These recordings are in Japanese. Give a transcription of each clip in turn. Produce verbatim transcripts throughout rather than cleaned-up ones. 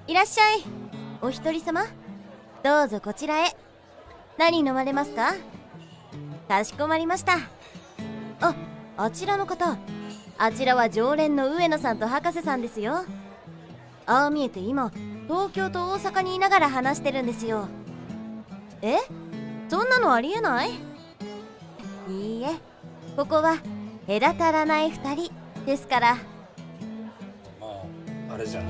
いらっしゃい。お一人様、どうぞこちらへ。何飲まれますか？かしこまりました。あ、あちらの方、あちらは常連の上野さんと博士さんですよ。ああ見えて今東京と大阪にいながら話してるんですよ。え、そんなのありえない？いいえ、ここは隔たらない二人ですから。まあ、あれじゃない？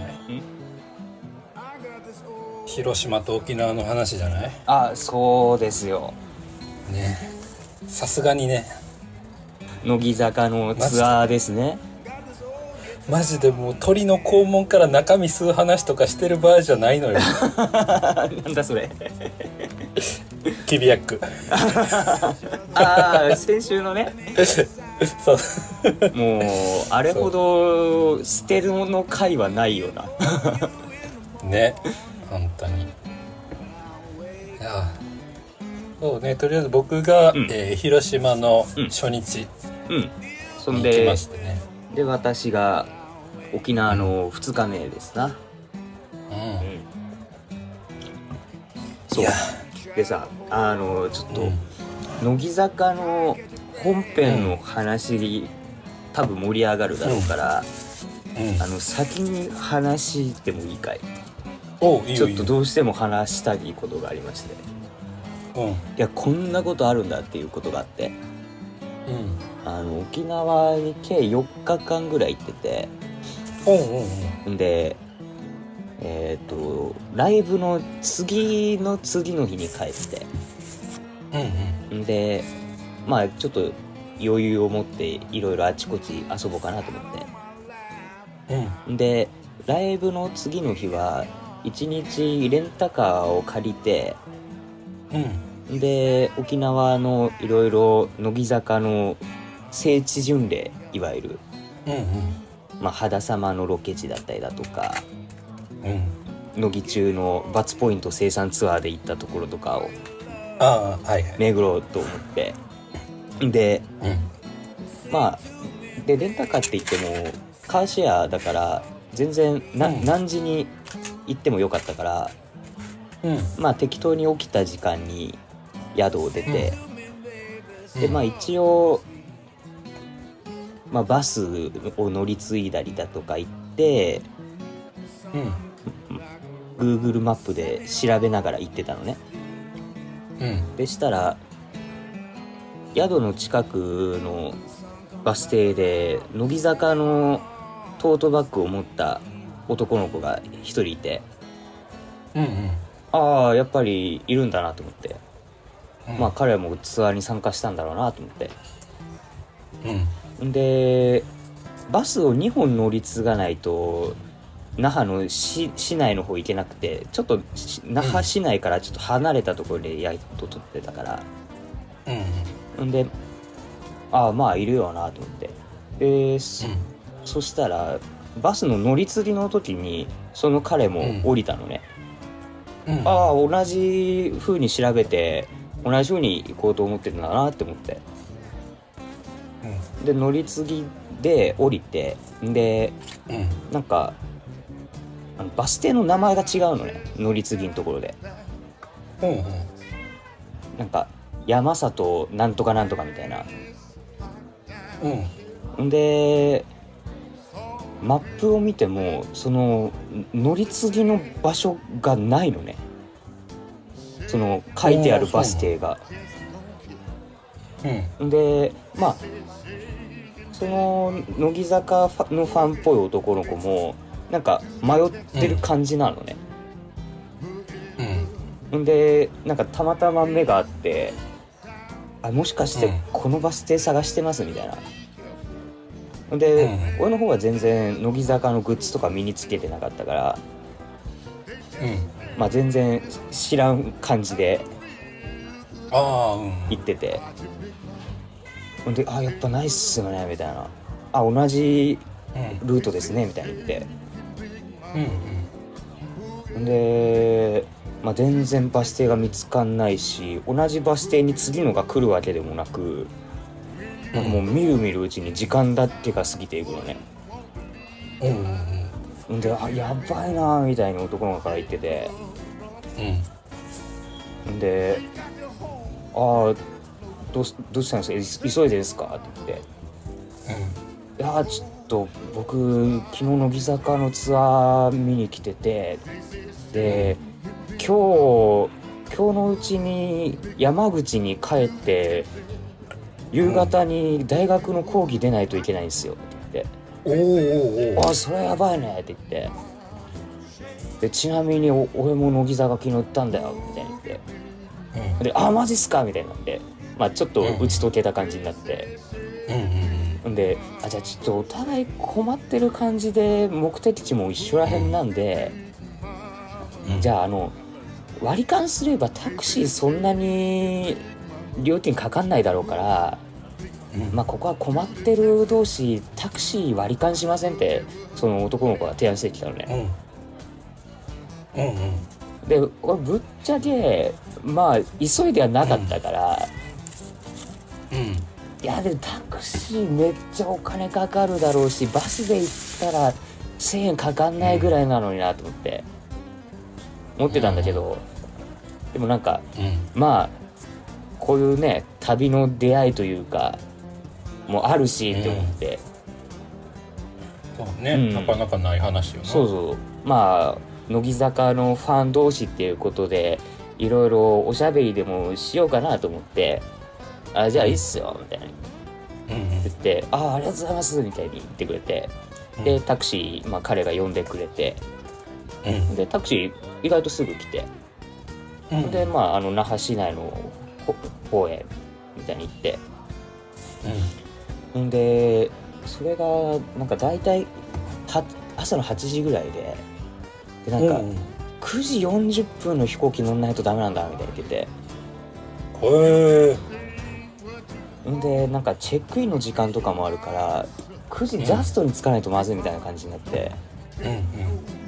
広島と沖縄の話じゃない？ あ、そうですよね。さすがにね、 乃木坂のツアーですね。 マジでもう鳥の肛門から中身吸う話とかしてる場合じゃないのよ。 なんだそれ。 キビヤック。 ああ、先週のね。 そうもうあれほど捨てるの回はないよな。 ね、本当に。いや、そうね、とりあえず僕が、うん、えー、広島の初日に行きましてね、 うんうん、で私が沖縄のふつかめですな。うん、うん、そうでさ、あのちょっと、うん、乃木坂の本編の話、うん、多分盛り上がるだろうから、うんうん、あの先に話してもいいかい？ おう、いいよいいよ。 ちょっとどうしても話したいことがありまして、うん、いやこんなことあるんだっていうことがあって、うん、あの沖縄に計よっかかんぐらい行ってて、うんうんうん、でえっとライブの次の次の日に帰って、うんうん、でまあちょっと余裕を持っていろいろあちこち遊ぼうかなと思って、うん、でライブの次の日はいちにちレンタカーを借りて、うん、で沖縄のいろいろ乃木坂の聖地巡礼、いわゆる、うんうん、まあ、肌様のロケ地だったりだとか、うん、乃木中のバツポイント生産ツアーで行ったところとかを巡ろうと思って、で、うん、まあでレンタカーって言ってもカーシェアだから全然な、うん、何時に行ってもよかったから、うん、まあ適当に起きた時間に宿を出て、うん、でまあ一応、まあ、バスを乗り継いだりだとか行って、うん、Google マップで調べながら行ってたのね、うん、でしたら宿の近くのバス停で乃木坂のトートバッグを持った男の子が一人いて、うんうん、ああやっぱりいるんだなと思って、うん、まあ彼もツアーに参加したんだろうなと思って、うん、でバスをにほん乗り継がないと那覇の 市, 市内の方行けなくて、ちょっと那覇市内からちょっと離れたところで宿を取ってたから、うん、でああまあいるよなと思って、で、うん、そしたらバスの乗り継ぎの時にその彼も降りたのね、うんうん、ああ同じ風に調べて同じ風に行こうと思ってるんだなって思って、うん、で乗り継ぎで降りて、で、うん、なんかあのバス停の名前が違うのね、乗り継ぎのところで、うんうん、なんか山里なんとかなんとかみたいな、うん、でマップを見てもその乗り継ぎの場所がないのね、その書いてあるバス停が、うん、でまあその乃木坂のファンっぽい男の子もなんか迷ってる感じなのね、うん、でなんかたまたま目があって、あもしかしてこのバス停探してますみたいな、で、うん、俺の方は全然乃木坂のグッズとか身につけてなかったから、うん、まあ全然知らん感じで行ってて、うん、であやっぱないっすよねみたいな、あ同じルートですねみたいに言って、うんうん、で、まあ、全然バス停が見つかんないし、同じバス停に次のが来るわけでもなく、なんかもうみるみるうちに時間だってが過ぎていくのね、うんうんんで、あ、やばいなみたいに男の子から言ってて、うん、で、ああ、どうどうしたんですか、急いでですかって言って、うん、いやちょっと僕昨日乃木坂のツアー見に来てて、で今日今日のうちに山口に帰って夕方に大学の講義出ないといけないんですよって言って、おーおーおー、あ、それやばいねって言って、でちなみに俺も乃木坂昨日行ったんだよみたいに言って、うん、で、あ、マジっすかみたいになって、まあちょっと打ち解けた感じになって、うんうんうん、で、あ、じゃあちょっとお互い困ってる感じで目的地も一緒らへんなんで、うん、じゃああの割り勘すればタクシーそんなに料金かかんないだろうから、うん、まあここは困ってる同士タクシー割り勘しませんってその男の子が提案してきたのね、うんうんうん、で俺ぶっちゃけまあ急いではなかったから、うんうん、いやでタクシーめっちゃお金かかるだろうしバスで行ったらせんえんかかんないぐらいなのになと思って思ってたんだけど、うん、でもなんか、うん、まあこういうね旅の出会いというかもうあるしって思って、 うん、そうね、うん、なかなかない話よな。 そうそう、まあ乃木坂のファン同士っていうことでいろいろおしゃべりでもしようかなと思って、あ、じゃあいいっすよみたいな言って、うんうん、ああありがとうございますみたいに言ってくれて、でタクシー、まあ、彼が呼んでくれて、うん、でタクシー意外とすぐ来て、うん、でまああの那覇市内の方へみたいに行って、うん、でそれがなんか大体は朝のはちじぐらいで、でなんか、うん、くじよんじゅっぷんの飛行機乗んないとダメなんだみたいに言ってて、へー。でなんかチェックインの時間とかもあるからくじジャストに着かないとまずいみたいな感じになって、うんうん、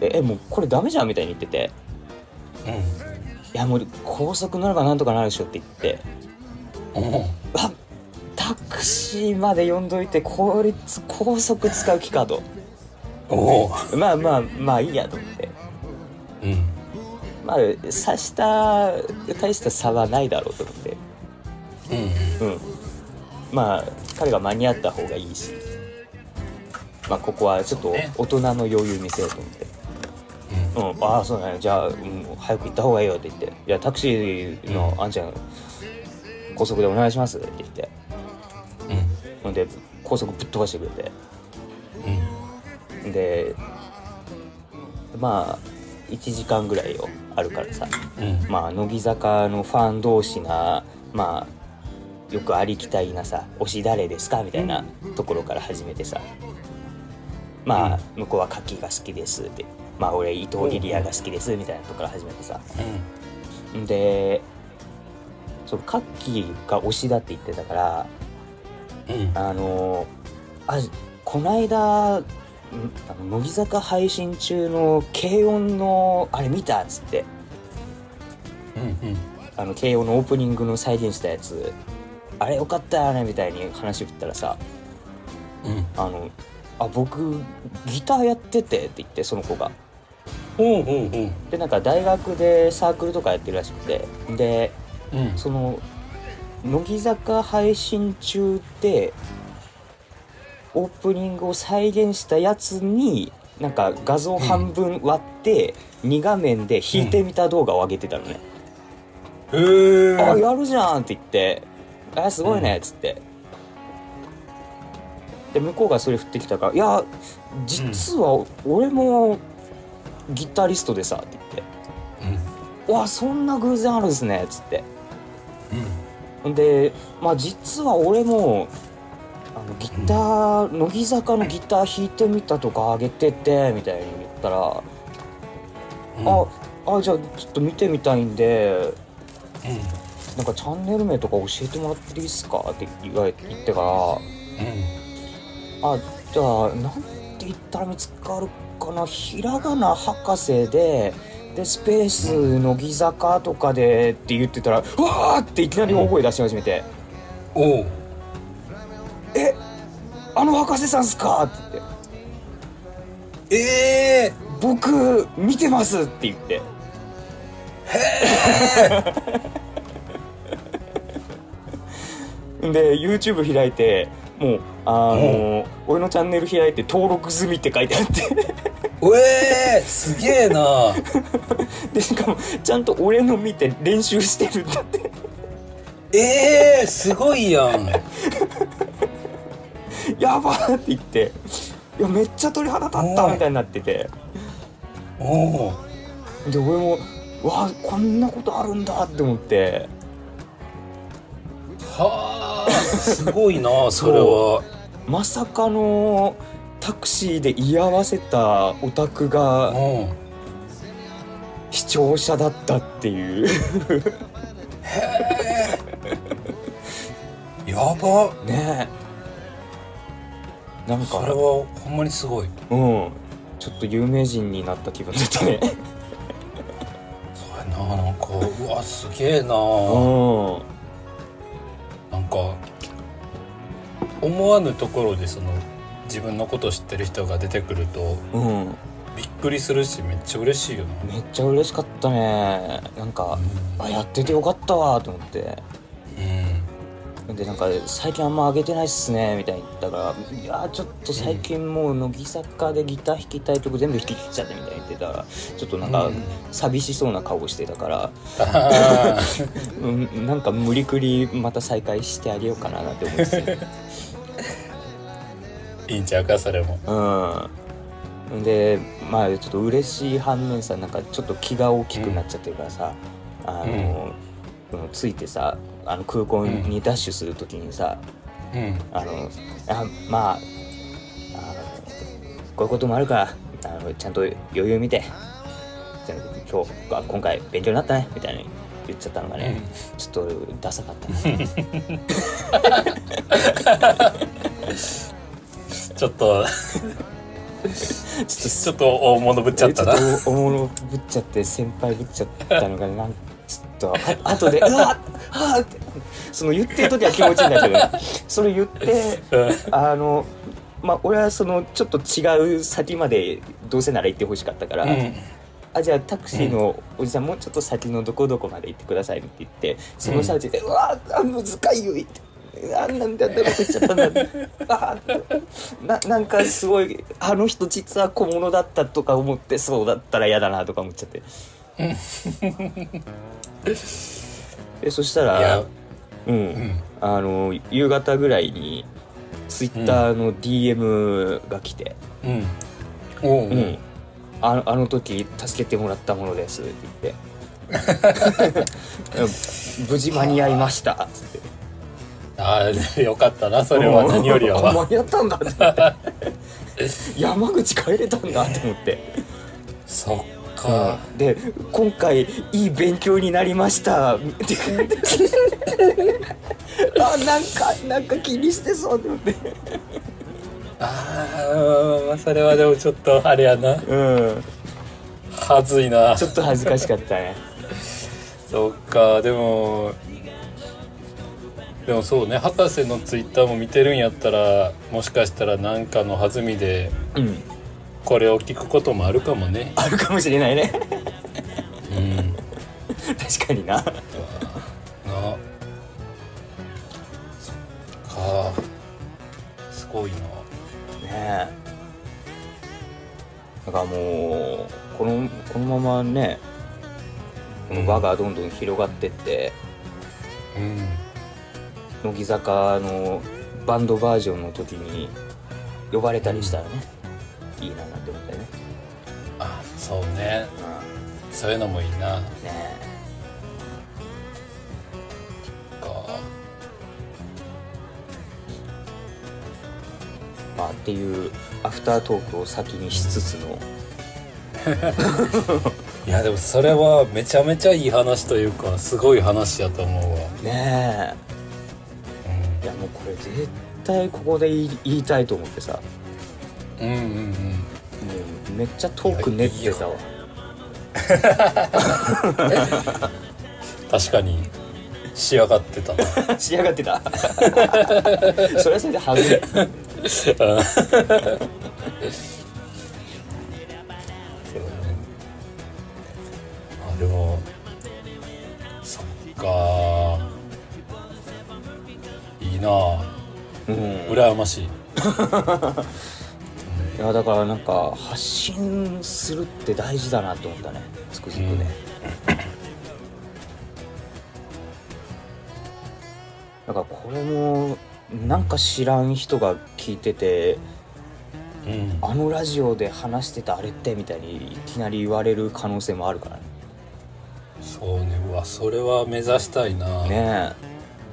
でえもうこれダメじゃんみたいに言ってて、うん、いやもう高速乗ればなんとかなるでしょって言って、うん、あタクシーまで呼んどいて効率高速使う気かと、おまあまあまあいいやと思って、うん、まあ差した大した差はないだろうと思って、うん、うん、まあ彼が間に合った方がいいし、まあここはちょっと大人の余裕見せようと思って、うん、うん、ああそうだね、じゃあ、うん、早く行った方がいいよって言って、いやタクシーのあんちゃん高速でお願いしますって言って、うん、で高速ぶっ飛ばしてくれて、うん、でまあいちじかんぐらいよあるからさ、うん、まあ乃木坂のファン同士がまあよくありきたりなさ推し誰ですかみたいなところから始めてさ、まあ向こうはカッキーが好きですって、まあ俺伊藤リリアが好きですみたいなところから始めてさ、うん、でそのカッキーが推しだって言ってたから、うん、あのあこないだ乃木坂配信中の軽音のあれ見たっつって、うんうん、あの軽音のオープニングの再現したやつあれよかったよねみたいに話を振ったらさ、うん、あのあ僕ギターやっててって言ってその子が、うんうんうん、でなんか大学でサークルとかやってるらしくて、で、うん、その乃木坂配信中でオープニングを再現したやつになんか画像半分割ってに画面で弾いてみた動画を上げてたのね、うん、へー、あやるじゃんって言って、あすごいねっつって、うん、で向こうがそれ振ってきたから、いや実は俺もギタリストでさって言って、うん、わそんな偶然あるんですねっつって、うん、でまあ実は俺もあのギター、うん、乃木坂のギター弾いてみたとかあげててみたいに言ったら、うん、ああじゃあちょっと見てみたいんで、うん、なんかチャンネル名とか教えてもらっていいっすかって言われて言ってから、うん、あじゃあなんて言ったら見つかるかな、ひらがな博士ででスペース乃木坂とかでって言ってたら、うわーっていきなり大声出し始めて、うん、おうえあの博士さんっすかって言って、 えー、僕見てますって言って、へえで YouTube 開いて、もうあの俺のチャンネル開いて登録済みって書いてあってうえー、すげえなでしかもちゃんと俺の見て練習してるんだってえー、すごいやんやばーって言って、いやめっちゃ鳥肌立ったみたいになってて、 おで俺もわあこんなことあるんだって思って、 はあすごいなそれはまさかのタクシーで居合わせたオタクが視聴者だったっていうへえやばねえ、なんかそれはほんまにすごい。 うんちょっと有名人になった気分だったねそうやな、なんかうわすげえな、 うんなんか思わぬところでその自分のことを知ってる人が出てくると、うん、びっくりするしめっちゃ嬉しいよな。 めっちゃ嬉しかったね。なんか、うん、あやっててよかったわと思って、うん、でなんか最近あんま上げてないっすねみたいに言ったから、いやちょっと最近もう乃木坂でギター弾きたいとこ全部弾き切っちゃってみたいに言ってたら、ちょっとなんか寂しそうな顔してたから、うん、なんか無理くりまた再開してあげようかなって思ってたいいんちゃうかそれも。 うんでまあちょっと嬉しい反面さ、なんかちょっと気が大きくなっちゃってるからさ、うん、あの、うん、ついてさあの空港にダッシュするときにさ、うん、あのあまあ、あのこういうこともあるからあのちゃんと余裕見て今日今回勉強になったねみたいに言っちゃったのがね、うん、ちょっとダサかったなちょっとちょっと大物ぶっちゃったな。 大物ぶっちゃって先輩ぶっちゃったのがなんちょっとあ後でうわっはーってその言ってる時は気持ちいいんだけど、ね、それ言ってあのまあ俺はそのちょっと違う先までどうせなら行ってほしかったから、うん、あじゃあタクシーのおじさん、うん、もうちょっと先のどこどこまで行ってくださいって言ってその最中で、うん、うわあ難しいよってあんなんであんなこと言っちゃったんだあな, なんかすごいあの人実は小物だったとか思ってそうだったら嫌だなとか思っちゃってでそしたら、うんうん、あの夕方ぐらいにツイッターの ディーエム が来て、うんおうおううん、あ, あの時助けてもらったものですって言って無事間に合いましたつってああよかったなそれは何よりは間に合ったんだって山口帰れたんだと思ってそっか、 うん、で今回いい勉強になりましたってあなんかなんか気にしてそうって思ってああそれはでもちょっとあれやなうんはずいなちょっと恥ずかしかったねそっかでもでもそうね博士のツイッターも見てるんやったらもしかしたら何かの弾みで、うん、これを聞くこともあるかもねあるかもしれないねうん確かにななそっかすごいなねえだからもうこのこのままねこの輪がどんどん広がってって、うん乃木坂のバンドバージョンの時に呼ばれたりしたらね、うん、いいななんて思ったよね。 あそうね、うん、そういうのもいいなねかまあっていうアフタートークを先にしつつのいやでもそれはめちゃめちゃいい話というかすごい話やと思うわねえいやもうこれ絶対ここで言 い, 言いたいと思ってさうんうんうんもうめっちゃトーク練ってたわ確かに仕上がってたな仕上がってたそれはそれではずいか。いいなぁ、うん、羨ましい。 いやだからなんか発信するって大事だなと思ったね、つくづくね、うん、だからこれもなんか知らん人が聞いてて、うん、あのラジオで話してたあれってみたいにいきなり言われる可能性もあるからね。 そうね、うわそれは目指したいなねえ。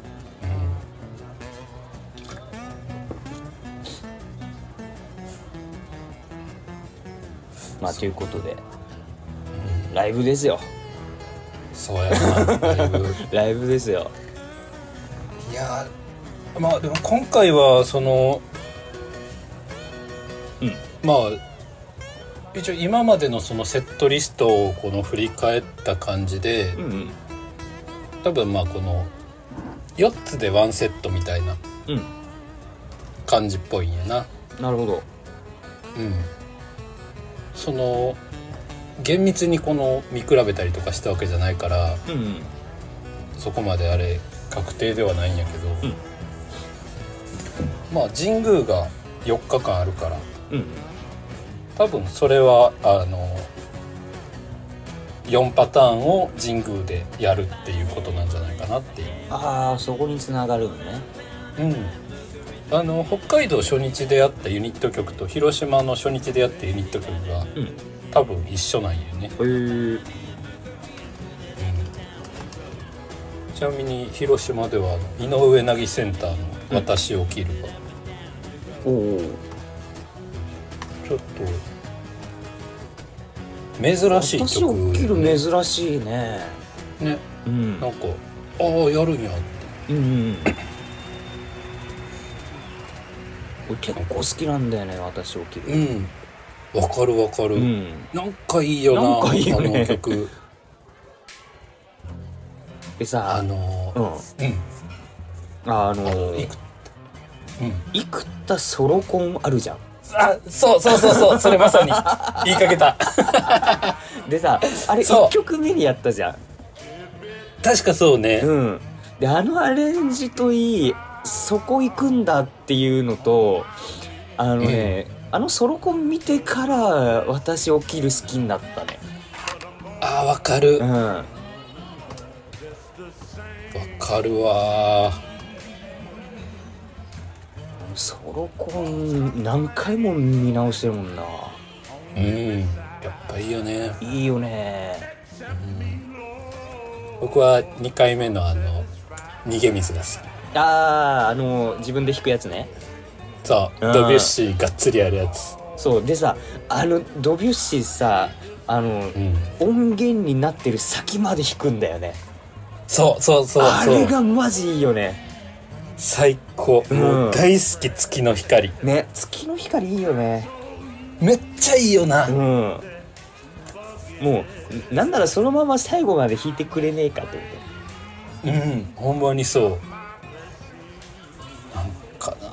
まあということで、うん、ライブですよ。 そうやな、ライブライブですよ。 いやまあでも今回はその、うん、まあ一応今までのそのセットリストをこの振り返った感じで、うんうん、多分まあこのよっつでワンセットみたいな感じっぽいんやな、 うん、なるほど。 うんその厳密にこの見比べたりとかしたわけじゃないから、うんうん、そこまであれ確定ではないんやけど、うん、まあ神宮がよっかかんあるから、うん、多分それはあのよんパターンを神宮でやるっていうことなんじゃないかなっていう。 ああそこに繋がるのね。 うんあの北海道初日でやったユニット曲と広島の初日でやったユニット曲が、うん、多分一緒なんよね。へえ、うん、ちなみに広島では井上凪センターの「私を切る」が、うん、おおちょっと珍しい曲、 私を切る珍しいね。 ね、うん、なんかああやるんやって、うんうん俺結構好きなんだよね、私を切る。 うんわかるわかる、うん、なんかいいよな、 なんかいいよね、 あの曲でさあのー、うん、うん、 あのー、いく、うん、幾多ソロコンあるじゃん。 あ、そうそうそうそうそれまさに言いかけたでさあれいっきょくめにやったじゃん。 確かそうね、 うん、であのアレンジといいそこ行くんだっていうのとあのね、うん、あのソロコン見てから私を切る好きになったね。 あーわかる、 うんわかるわ。 ソロコン何回も見直してるもんな。 うんやっぱいいよね。 いいよね、 うん、僕はにかいめのあの逃げ水が好き。 あーあの自分で弾くやつね。 そう、うん、ドビュッシーがっつりやるやつ。 そうでさあのドビュッシーさあの、うん、音源になってる先まで弾くんだよね。 そうそうそうそうあれがマジいいよね。 最高、うん、もう大好き月の光ね。月の光いいよね。 めっちゃいいよな。 うんもうなんならそのまま最後まで弾いてくれねえかと思って。うんほんまにそうなんかな。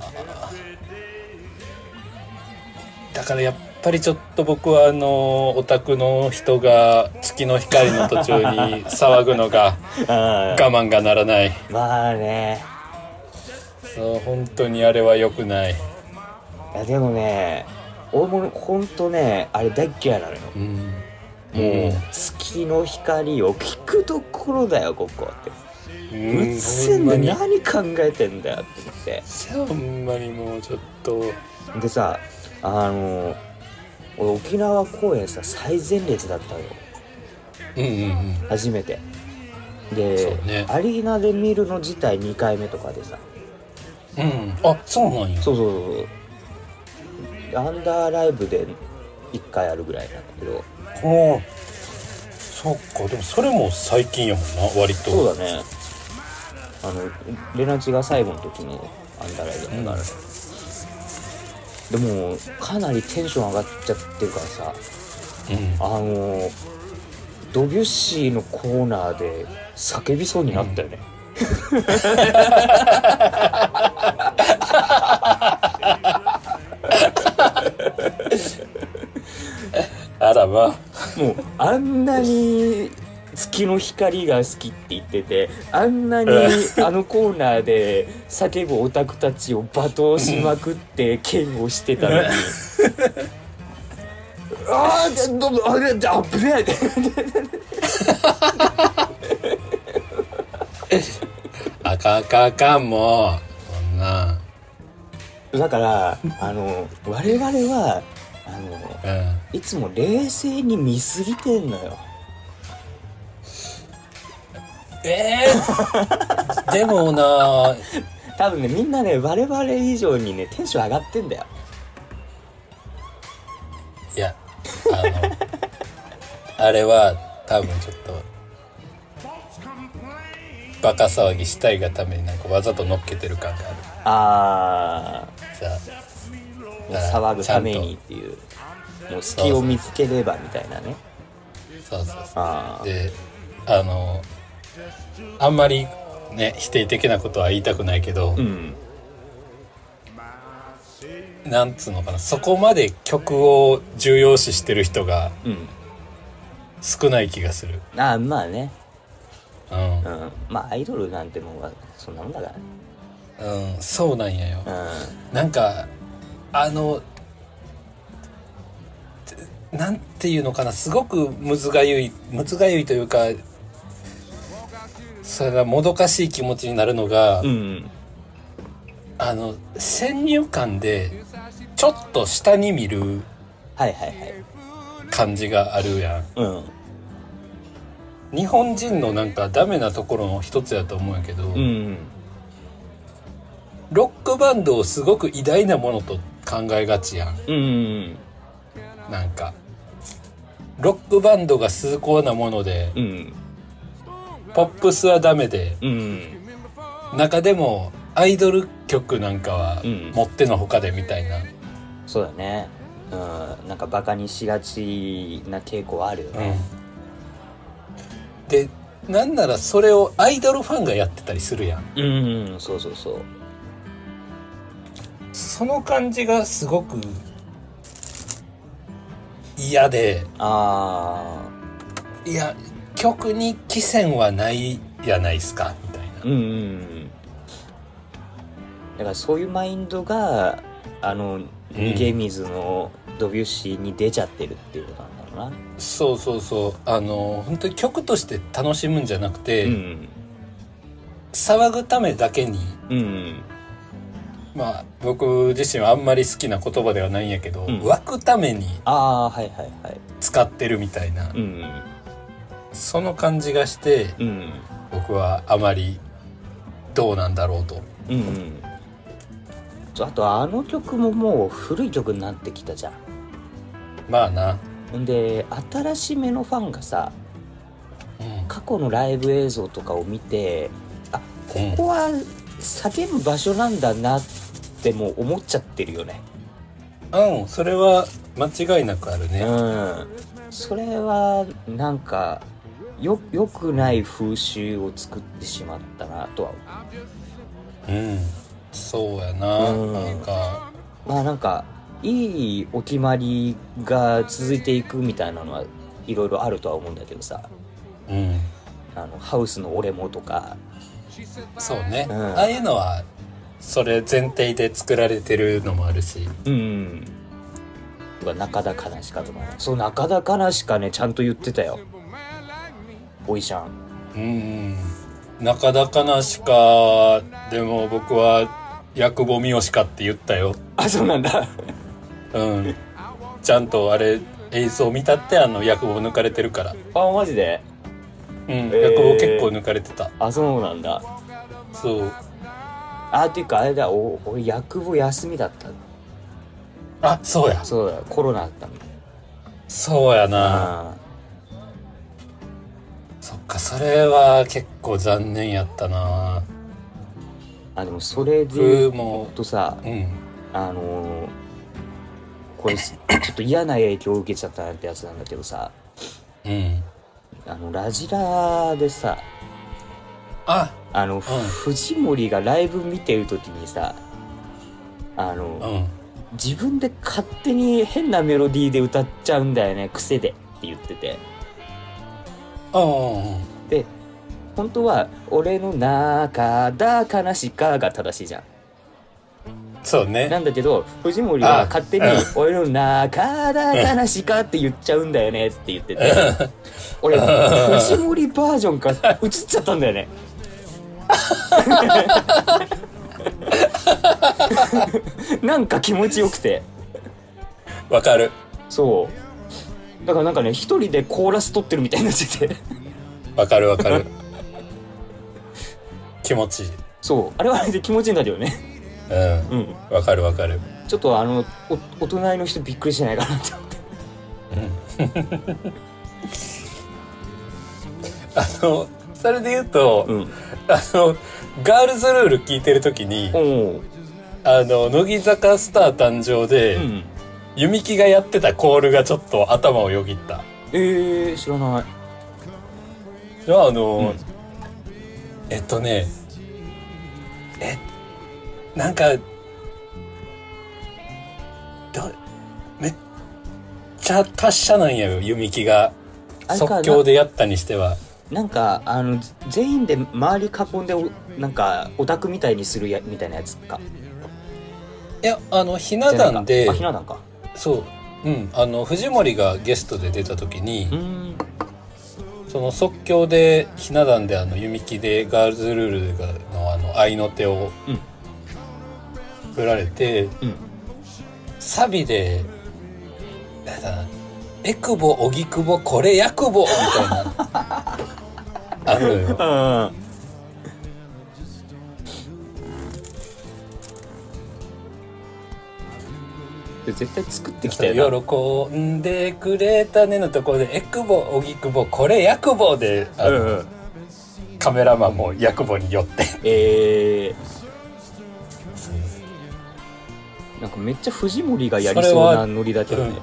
だからやっぱりちょっと僕はあのオタクの人が月の光の途中に騒ぐのが我慢がならない。 まあねそう本当にあれは良くない。いやでもね俺も本当ねあれ大っ嫌いなのよ、うん、もう、うん、月の光を聞くところだよここって。うっせんで何考えてんだよって思って。ほんまにもうちょっとでさあの俺沖縄公演さ最前列だったのよ、 うんうんうん、 初めてで、ね、アリーナで見るの自体にかいめとかでさ、 うん、あそうなんや。 そうそうそうアンダーライブでいっかいあるぐらいなんだけど。 ああそっか。でもそれも最近やもんな割と。 そうだねあのレナチが最後の時のアンダーライブだから、うん、でもかなりテンション上がっちゃってるからさ、うん、あのドビュッシーのコーナーで叫びそうになったよね、うん、 あらまあもうあんなに月の光が好きって言っってて、あんなにあのコーナーで叫ぶオタクたちを罵倒しまくって剣をしてたのにあーどうあれあぶねえあかんあかんあかんもうそんなだからあの我々はあの、うん、いつも冷静に見すぎてんのよ。 えー、でもな多分ねみんなね我々以上にねテンション上がってんだよ。 いやあのあれは多分ちょっとバカ騒ぎしたいがためになんかわざと乗っけてる感がある。 ああ騒ぐためにっていうもう隙を見つければみたいなね。 そうそうそうあであのあんまりね否定的なことは言いたくないけど、うん、なんつうのかなそこまで曲を重要視してる人が少ない気がする、 うん、ああまあねうん、 うん、まあアイドルなんてもんはそんなもんだからね。 うんそうなんやよ、 うん、 なんかあのなんていうのかなすごくむずがゆいむずがゆいというかそれがもどかしい気持ちになるのが、うん、あの先入観でちょっと下に見る感じがあるやん、 はいはいはい、 うん、日本人のなんかダメなところの一つやと思うんやけど、うん、ロックバンドをすごく偉大なものと考えがちやん、 うん、 なんかロックバンドが崇高なもので、 うんポップスはダメで、 うん、 中でもアイドル曲なんかはもってのほかでみたいな、 うん、そうだね、うん、なんかバカにしがちな傾向あるよね、 うん、でなんならそれをアイドルファンがやってたりするやん、 うん、うん、そうそうそうその感じがすごく嫌でああいや曲に貴線はないやないすかみたいな、 うんうんうん、だからそういうマインドがあの逃げ水のドビュッシーに出ちゃってるっていうことなんだろうな、 うん、そうそうそうあの本当に曲として楽しむんじゃなくて、うん、騒ぐためだけに、 うん、 まあ僕自身はあんまり好きな言葉ではないんやけど、うん、湧くために使ってるみたいな、 うんうんその感じがして、 うん、 僕はあまりどうなんだろうと、 うんうん、あとあの曲ももう古い曲になってきたじゃん。 まあな。 で新しめのファンがさ、うん、過去のライブ映像とかを見てあここは叫ぶ場所なんだなってもう思っちゃってるよね。 うんそれは間違いなくあるね。 うんそれはなんかよ良くない風習を作ってしまったなとは思う。うんそうやな、うん、なんかまあなんかいいお決まりが続いていくみたいなのはいろいろあるとは思うんだけどさ、 うん、 あのハウスの俺もとかそうね、うん、ああいうのはそれ前提で作られてるのもあるし、 うん、とか中田悲しかとかね、そう中田悲しかねちゃんと言ってたよおいしゃん。 うん中田悲しかでも僕は薬母三好かって言ったよ。 あそうなんだうんちゃんとあれ映像見たってあの薬母抜かれてるから。 あマジでうん、えー、薬母結構抜かれてた。 あそうなんだ。 そうあっていうかあれだお俺薬母休みだった。 あそうやそうだコロナだったんだ。 そうやな。そっかそれは結構残念やったな。 あでもそれでもとさ、 うん、 あのこれちょっと嫌な影響を受けちゃったなってやつなんだけどさ、 うん、 あのラジラでさああの、うん、藤森がライブ見てる時にさあの、 うん、 自分で勝手に変なメロディーで歌っちゃうんだよね癖でって言ってて、 うん、 で本当は俺の中だ悲しかが正しいじゃん。 そうね。 なんだけど藤森は勝手に俺の中だ悲しかって言っちゃうんだよねって言ってて俺藤森バージョンから映っちゃったんだよねなんか気持ちよくてわかる。 そうだからなんかね一人でコーラス取ってるみたいになっててわかるわかる気持ちいい。 そうあれはあれで気持ちいいんだけどね。 うん、わ、うん、かるわかる。 ちょっとあのおお隣の人びっくりしないかなって思って、うん、 あのそれで言うと、うん、あのガールズルール聞いてる時にあの乃木坂スター誕生で、うん、弓木がやってたコールがちょっと頭をよぎった。 えー、知らない。 じゃああの、うん、えっとねえなんかどめっちゃ達者なんやよ弓木が即興でやったにしては。 なんかあの全員で周り囲んでなんかオタクみたいにするやみたいなやつか。 いやあのひな壇であひな壇かそううんあの藤森がゲストで出た時にうんその即興でひな壇であの弓木でガールズルールのあの合いの手を、うん振られて、うん、サビでなんだなエクボオギクボこれヤクボみたいなあるよ。 絶対作ってきたよな。喜んでくれたねのところでエクボオギクボこれヤクボであの、うんうん、カメラマンもヤクボに寄ってえーなんかめっちゃ藤森がやりそうなノリだけどね、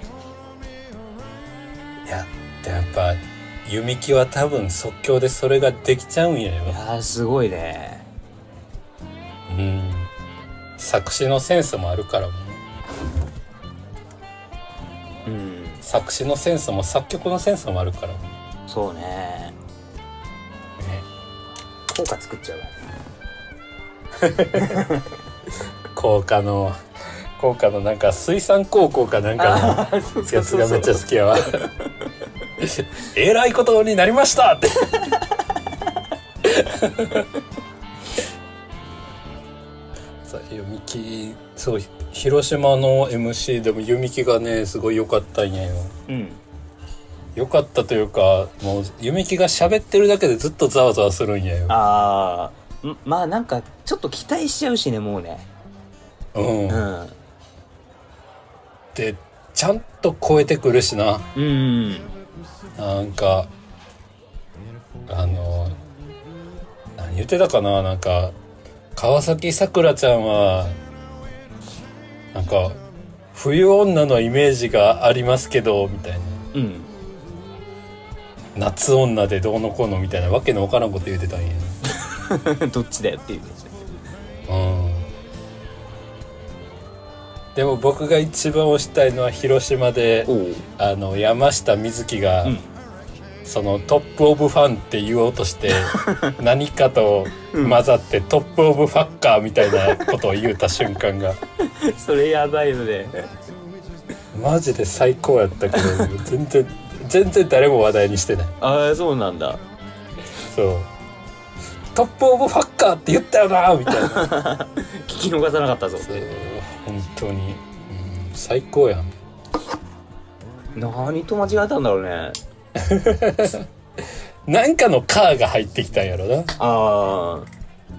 うん、いやでやっぱ弓木は多分即興でそれができちゃうんやよ。 いやすごいね。 うん作詞のセンスもあるからもう、うん、作詞のセンスも作曲のセンスもあるからもそうねね効果作っちゃう効果の効果のなんか水産高校かなんかのやつがめっちゃ好きやわえらいことになりましたってさ弓木そう広島の エムシー でも弓木がねすごい良かったんやよ、うん、良かったというかもう弓木が喋ってるだけでずっとざわざわするんやよ。 ああまあなんかちょっと期待しちゃうしねもうねうん、うんでちゃんと超えてくるしな、うん、なんかあの何言ってたかななんか川崎さくらちゃんはなんか冬女のイメージがありますけどみたいな、うん、夏女でどうのこうのみたいなわけのわからんこと言ってたんやどっちだよっていううんでも僕が一番推したいのは広島であの山下美月が、うん、そのトップオブファンって言おうとして何かと混ざって、うん、トップオブファッカーみたいなことを言うた瞬間がそれやばいのでマジで最高やったけど全然全然誰も話題にしてない。 ああそうなんだ。 そうトップオブファッカーって言ったよなみたいな聞き逃さなかったぞ。 本当に、うん、最高やん。 何と間違えたんだろうねなんかのカーが入ってきたんやろな。ああ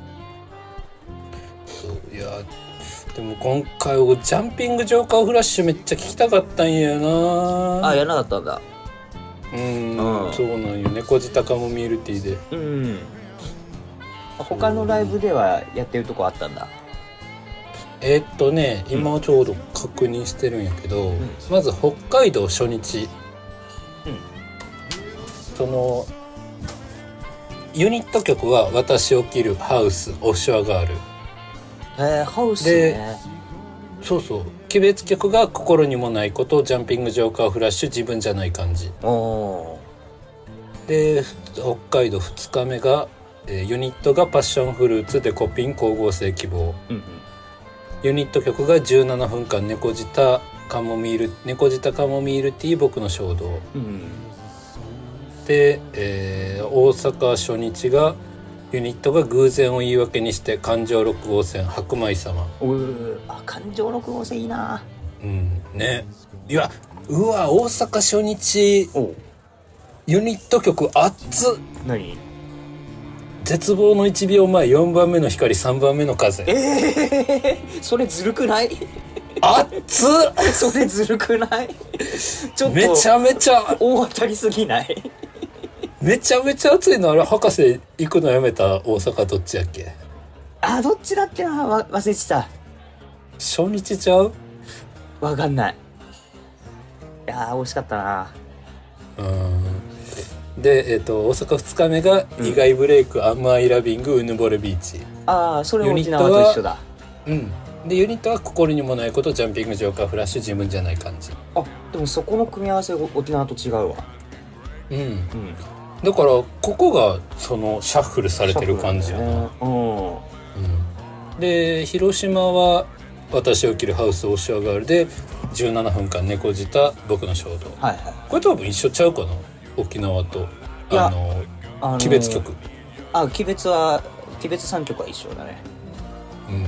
いやでも今回ジャンピングジョーカーフラッシュめっちゃ聞きたかったんやな。 あやらなかったんだ。 うん、うん、そうなんよ。猫舌カモミールティーでうん他のライブではやってるとこあったんだ。 えー、っとね今ちょうど確認してるんやけど、うん、まず北海道初日、うん、そのユニット曲は私を切るハウスオフショアガール。 えー、ハウスね。でそうそう鬼別曲が心にもないことジャンピングジョーカーフラッシュ自分じゃない感じ。おで北海道ふつかめが、えー、ユニットがパッションフルーツデコピン光合成希望、うんうん、ユニット曲がじゅうななふんかん猫舌カモミール猫舌カモミールティー僕の衝動、うん、で、えー、大阪初日がユニットが偶然を言い訳にして環状ろく号線白米様。 うあ環状ろく号線いいな。 うんね。いやうわ大阪初日ユニット曲熱っ。 何？ 絶望のいちびょうまえよんばんめの光さんばんめの風。 えー、それずるくない？ 熱っそれずるくない？ちょっとめちゃめちゃ大当たりすぎない？ めちゃめちゃ暑いの。あれ博士行くのやめた大阪どっちやっけ？ あどっちだっけなわ忘れてた。 初日ちゃう？ わかんない。いやー惜しかったな。 うんで、えー、と大阪ふつかめが意外ブレイク、うん、アンマーイラビングうぬぼれビーチ。 ああそれも沖縄と一緒だ。 うんでユニットは心にもないことジャンピングジョーカーフラッシュ自分じゃない感じ。 あでもそこの組み合わせ沖縄と違うわ。 うん、うん、だからここがそのシャッフルされてる感じやな、ねうんうん、で広島は私を着るハウスオシュアガールでじゅうななふんかん猫舌僕の衝動、はいはい、これ多分一緒ちゃうかな沖縄とあのあのー、鬼別曲。 あ鬼別は鬼別さんきょくは一緒だね。 うん、うん、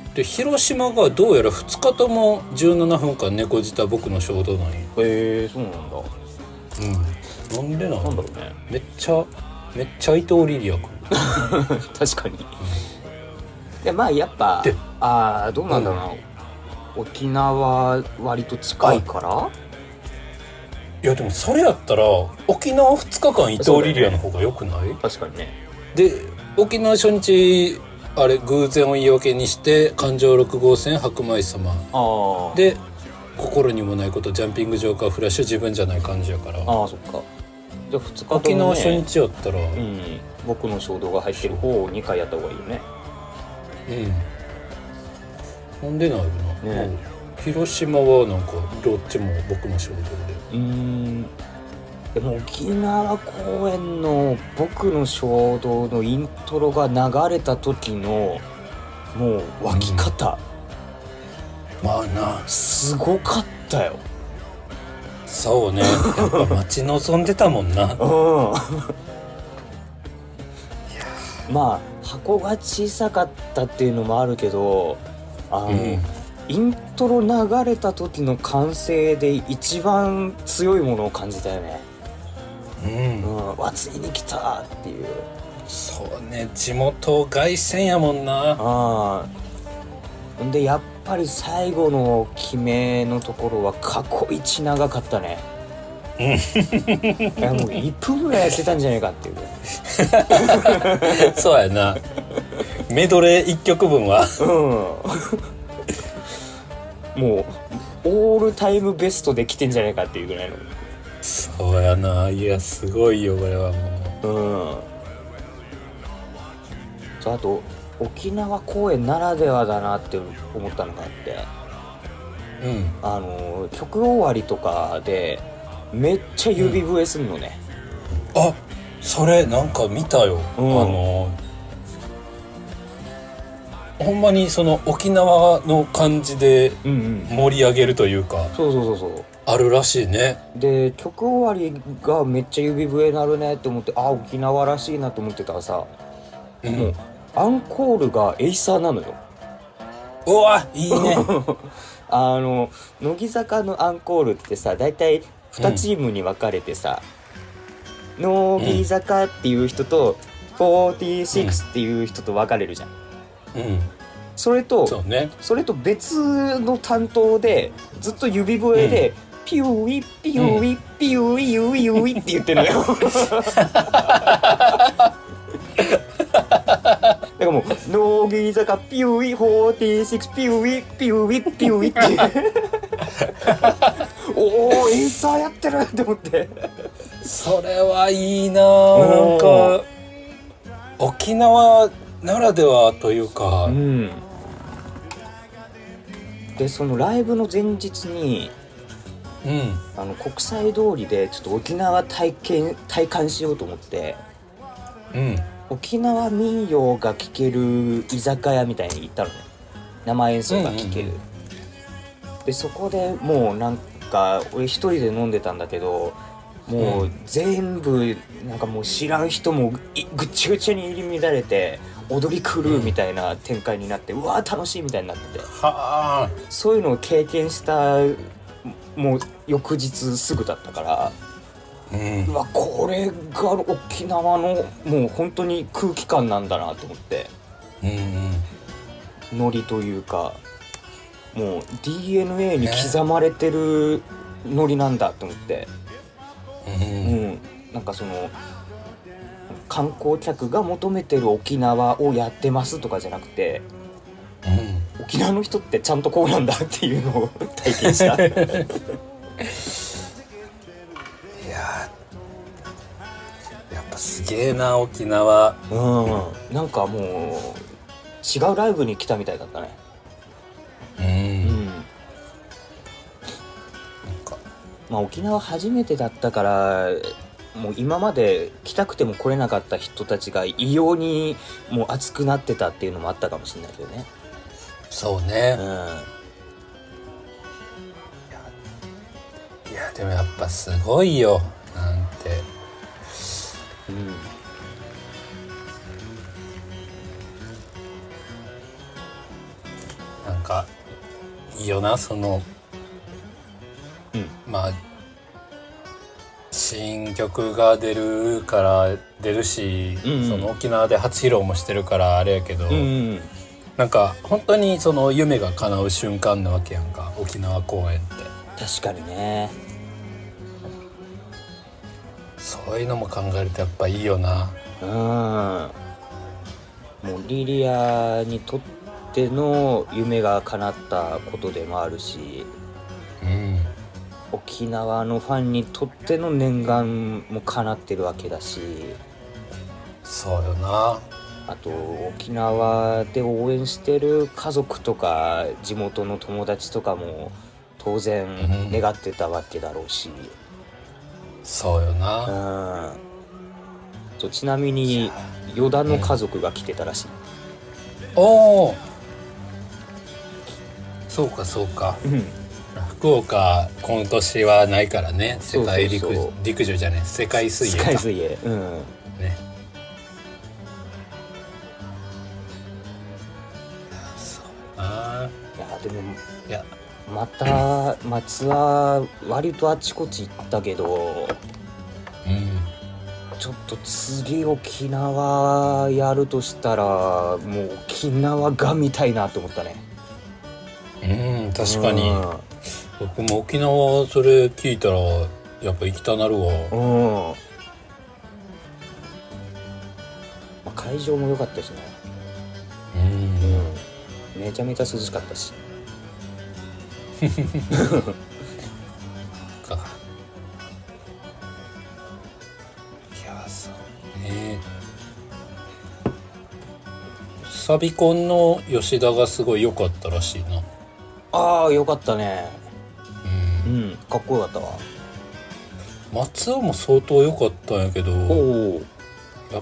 で広島がどうやらふつかともじゅうななふんかん猫舌僕の衝動なんや。へえー、そうなんだ。 うんなんでなんだろうね。 めっちゃめっちゃ伊藤リリア君確かに、うん、いやまあやっぱああどうなんだろうな、うん、沖縄割と近いからいやでもそれやったら沖縄ふつかかん伊藤リリアの方が良くない？ ね、確かにね。 で沖縄初日あれ偶然を言い訳にして環状ろく号線白米様あで心にもないことジャンピングジョーカーフラッシュ自分じゃない感じやから。 ああそっか。じゃあふつかとも、ね、 沖縄初日やったら、うん、 僕の衝動が入ってる方をにかいやった方がいいよね。 うんなんでなるな、ね、広島はなんかどっちも僕の衝動で。 うーんでも沖縄公演の僕の衝動のイントロが流れた時のもう湧き方、 うん、まあなすごかったよ。 そうねやっぱ待ち望んでたもんなうんいやまあ箱が小さかったっていうのもあるけどあの、うん、イントロ流れた時の歓声で一番強いものを感じたよね。うん、うん、わついに来たっていう。 そうね地元凱旋やもんな。ああんでやっぱり最後の決めのところは過去一長かったね。いやもういっぷんぐらいやってたんじゃないかっていうそうやなメドレーいっきょくぶんはうんもうオールタイムベストで来てんじゃないかっていうぐらいの。 そうやないやすごいよこれはもう。うんあと沖縄公演ならではだなって思ったのがあって、うん、あの曲終わりとかでめっちゃ指笛するのね、 うん、あそれなんか見たよ、うん、あのほんまにその沖縄の感じで盛り上げるというか、うんうん、 そうそうそうそうあるらしいね。 で曲終わりがめっちゃ指笛なるねって思ってあ沖縄らしいなと思ってたらさ、うん、もうアンコールがエイサーなのよ。 うわいいねあの乃木坂のアンコールってさだいたいにチームに分かれてさ、うん、乃木坂っていう人とよんじゅうろくっていう人と分かれるじゃん、うん、それとそ、ね、それと別の担当でずっと指笛で、うん、ピューイピューイピューイユイユイって言ってるのよだからもう乃木坂ピューイよんじゅうろくピューイピューイピューイっておおエイサーやってるって思ってそれはいいななんか沖縄ならではというか、うん、 でそのライブの前日にうん、 あの国際通りでちょっと沖縄体験体感しようと思って、 うん、 沖縄民謡が聴ける居酒屋みたいに行ったのね。生演奏が聴ける、うんうんうん、でそこでもうなんか俺一人で飲んでたんだけど、もう全部なんかもう知らん人もぐっちゃぐちゃに入り乱れて踊り狂うみたいな展開になって、うん、うわー楽しいみたいになってて、 はそういうのを経験したもう翌日すぐだったから、うん、うわこれが沖縄のもう本当に空気感なんだなと思って、 うんうん、 ノリというかもう ディーエヌエー に刻まれてるノリなんだと思って、ね、うんうん、なんかその観光客が求めてる沖縄をやってますとかじゃなくて、うん、沖縄の人ってちゃんとこうなんだっていうのを体験したいややっぱすげえな沖縄、 うん、なんかもう違うライブに来たみたいだったね。 うん、うん、 なんかまあ沖縄初めてだったからもう今まで来たくても来れなかった人たちが異様にもう熱くなってたっていうのもあったかもしれないけどね。 そうね、 うん、いや、 いやでもやっぱすごいよなんて、 うん、 なんかいいよなその、うん、まあ新曲が出るから出るし、うんうん、その沖縄で初披露もしてるからあれやけど、うんうん、なんか本当にその夢が叶う瞬間なわけやんか沖縄公演って。 確かにね。 そういうのも考えるとやっぱいいよな。 うん、もうリリアにとっての夢が叶ったことでもあるし、 うん、 沖縄のファンにとっての念願も叶ってるわけだし。 そうよな。 あと沖縄で応援してる家族とか地元の友達とかも当然願ってたわけだろうし、うん、 そうよな。 うん、そうちなみに与田の家族が来てたらしい、 うん、おおそうかそうか、 うん、 福岡今年はないからね。世界陸上陸上じゃねえ世界水泳か。 世界水泳、うんね。そうあいやでもいやまたツアー割とあちこち行ったけど、 うん、 ちょっと次沖縄やるとしたらもう沖縄が見たいなと思ったね。 うん確かに、うん、僕も沖縄それ聞いたらやっぱ行きたなるわ。 うん、まあ、会場も良かったしね。 うん、 うん、めちゃめちゃ涼しかったしかいやそうね。サビコンの吉田がすごい良かったらしいな。 ああよかったね。 うん、 うん、かっこよかったわ。 松尾も相当良かったんやけど、 おやっ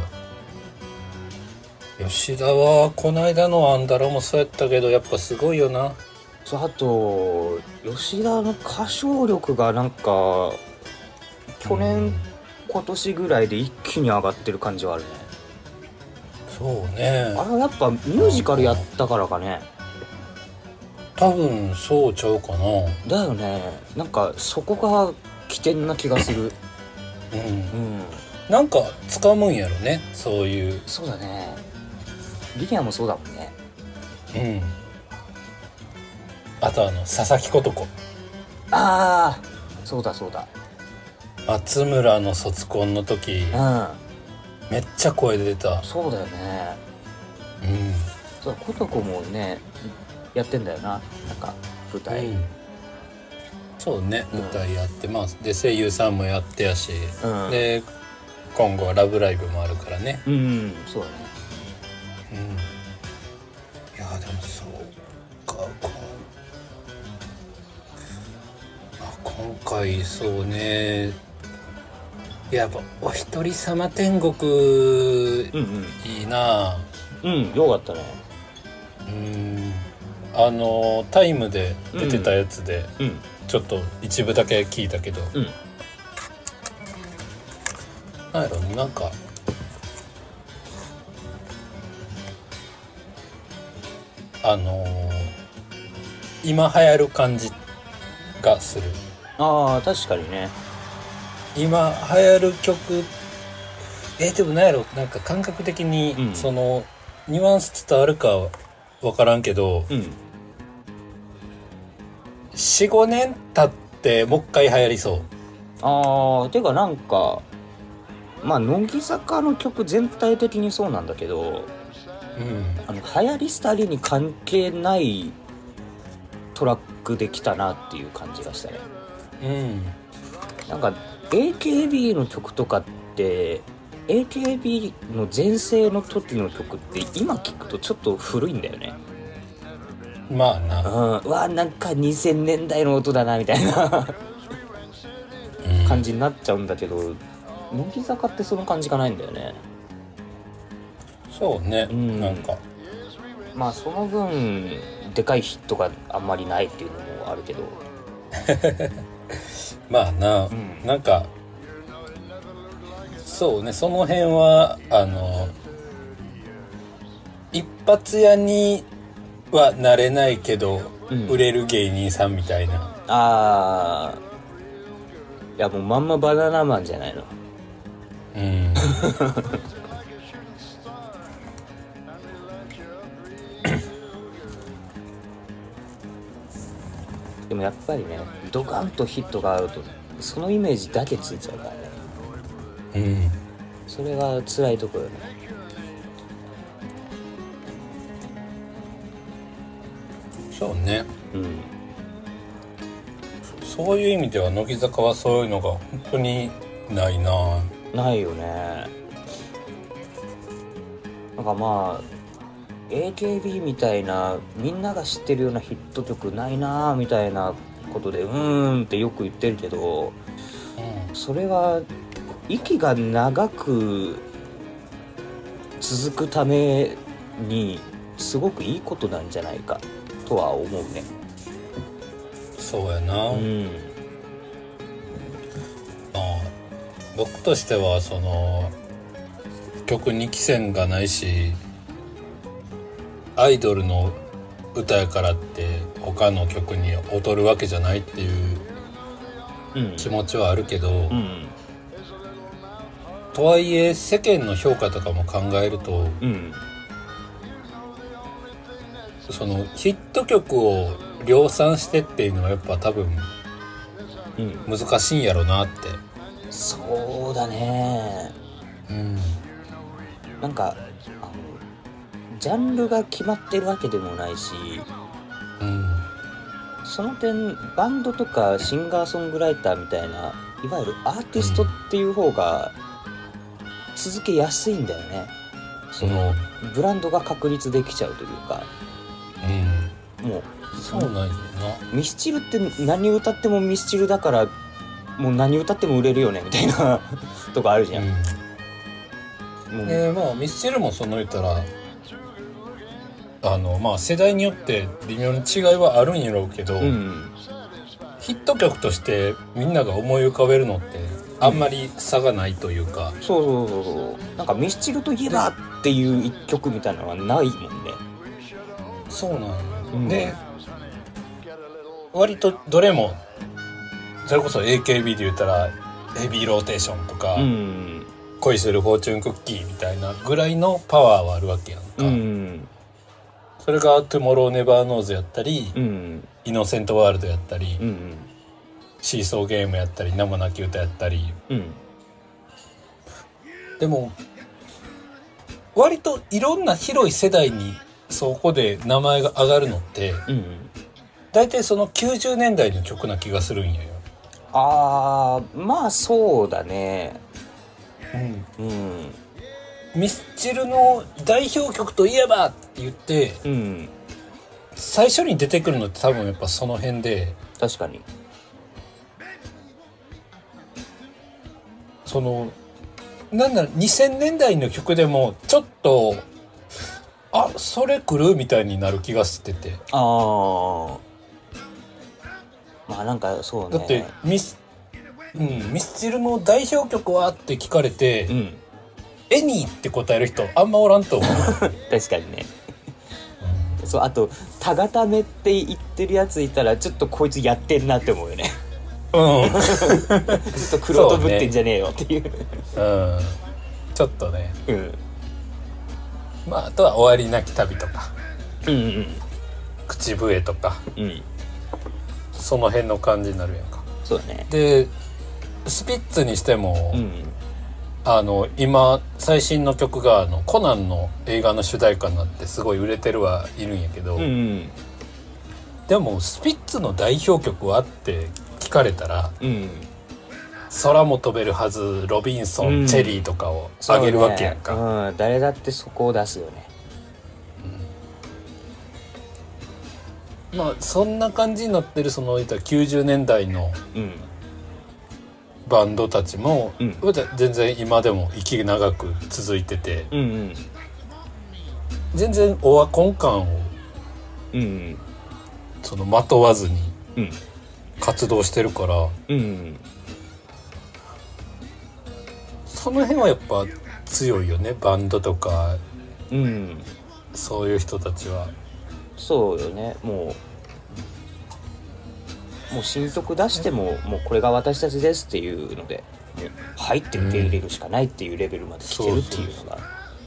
ぱ吉田はこの間のアンダラもそうやったけどやっぱすごいよな。 あと吉田の歌唱力がなんか去年、うん、今年ぐらいで一気に上がってる感じはあるね。 そうね。 あれはやっぱミュージカルやったからかね。 多分そうちゃうかな。 だよね。なんかそこが起点な気がするうん、 うん、 なんか掴むんやろねそういう。 そうだね。リリアもそうだもんね。 うん。あとあの佐々木琴子。 ああそうだそうだ。 松村の卒コンの時、 うん、 めっちゃ声出た。 そうだよね。 うんそう琴子もねやってんだよな。なんか舞台、うん、 そうね、舞台やってます、うん、で声優さんもやってやし、 うん、 で今後はラブライブもあるからね。 うん、うん、そうだね。 うんいやでもそうかこう今回そうね、やっぱお一人様天国、うんうん、いいな。 うんよかったね。 うん、あのタイムで出てたやつで、うんうん、ちょっと一部だけ聞いたけど、うん、なんやろね、なんかあのー、今流行る感じがする。 ああ確かにね。 今流行る曲、えー、でもなんやろ、なんか感覚的に、うん、そのニュアンス伝わるか分からんけど、うん、よん、ごねん経ってもう一回流行りそう。 ああてかなんかまあ乃木坂の曲全体的にそうなんだけど、うん、あの流行り廃りに関係ないトラックできたなっていう感じがしたね。うん、なんか エーケービー の曲とかって エーケービー の全盛の時の曲って今聴くとちょっと古いんだよね。 まあな、 うん、うわなんかにせんねんだいの音だなみたいな感じになっちゃうんだけど、乃木坂ってその感じがないんだよね。 そうね、うん、なんかまあその分でかいヒットがあんまりないっていうのもあるけどまあな、うん、なんかそうね、その辺はあの一発屋にはなれないけど、うん、売れる芸人さんみたいな。 ああいやもうまんまバナナマンじゃないの。うんでもやっぱりねドカンとヒットがあるとそのイメージだけついちゃうからね。うんそれが辛いところよね。 そうね、うん、そういう意味では乃木坂はそういうのが本当にないな。 ないよね。なんかまあ エーケービー みたいなみんなが知ってるようなヒット曲ないなみたいなことでうーんってよく言ってるけど、うん、それは息が長く続くためにすごくいいことなんじゃないかとは思うね。 そうやな、うん、あ僕としてはその曲に期限がないしアイドルの歌やからって他の曲に劣るわけじゃないっていう気持ちはあるけど、うんうん、とはいえ世間の評価とかも考えると、うん、そのヒット曲を量産してっていうのはやっぱ多分難しいんやろなって、 うん、そうだね。うんなんかあのジャンルが決まってるわけでもないし、うん、その点バンドとかシンガーソングライターみたいないわゆるアーティストっていう方が続けやすいんだよね。その、うん、ブランドが確立できちゃうというか、うん、もうそうなんやな。 ミスチルって何歌ってもミスチルだからもう何歌っても売れるよねみたいなとかあるじゃん、うんもうえー、まあミスチルもその言ったらあのまあ世代によって微妙に違いはあるんやろうけど、うん、ヒット曲としてみんなが思い浮かべるのってあんまり差がないというか、 うん、そうそうそうそうなんかミスチルといえばっていう一曲みたいなのはないもんね。 そうなんや、うん、で割とどれもそれこそ エーケービー で言ったらヘビーローテーションとか、うん恋するフォーチュンクッキーみたいなぐらいのパワーはあるわけやんか、うん、それがトゥモローネバーノーズやったり、うん、イノセントワールドやったり、うん、シーソーゲームやったり名もなき歌やったり、うん、でも割といろんな広い世代にそこで名前が上がるのって、うん、大体そのきゅうじゅうねんだいの曲な気がするんやよ。 あーまあそうだね。 うんうん、ミスチルの代表曲といえばって言って、うん、最初に出てくるのって多分やっぱその辺で確かにそのなんだろうにせんねんだいの曲でもちょっとあそれ来るみたいになる気がしてて、 ああまあなんかそうね、 だってミス、うん、ミスチルの代表曲はって聞かれて、うん、エニーって答える人あんまおらんと思う確かにね、うん、そうあとタガタメって言ってるやついたらちょっとこいつやってんなって思うよねうんちょっとクロートぶってんじゃねえよっていう、 うん、ちょっとね、うん、まああとは終わりなき旅とか、うんうん、口笛とか、うん、その辺の感じになるやんか。 そうだね。 でスピッツにしても、うん、あの今最新の曲があのコナンの映画の主題歌になってすごい売れてるはいるんやけど、うんうん、でもスピッツの代表曲はって聞かれたら、うん、空も飛べるはず、ロビンソン、うん、チェリーとかをあげるわけやんか、 そうね、うん、誰だってそこを出すよね、 うん、まあそんな感じになってるそのきゅうじゅうねんだいのバンドたちも、うん、全然今でも息長く続いてて、うんうん、全然オワコン感を、うんうん、そのまとわずに、うん活動してるから、うんうん、その辺はやっぱ強いよねバンドとか、うん、そういう人たちは。 そうよね。もうもう新曲出しても、もうこれが私たちですっていうので入って受け入れるしかないっていうレベルまで来てるっていうのが、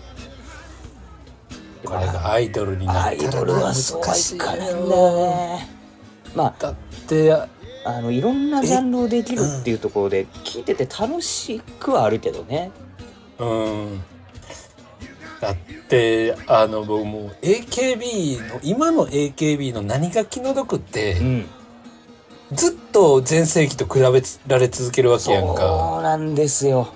うん、これがアイドルになったらアイドルはそうはいかないんだよね。まあだってあのいろんなジャンルをできるっていうところで聞いてて楽しくはあるけどね。 うんだってあの僕もう エーケービー の今の エーケービー の何が気の毒って、うん、ずっと全盛期と比べられ続けるわけやんか。 そうなんですよ。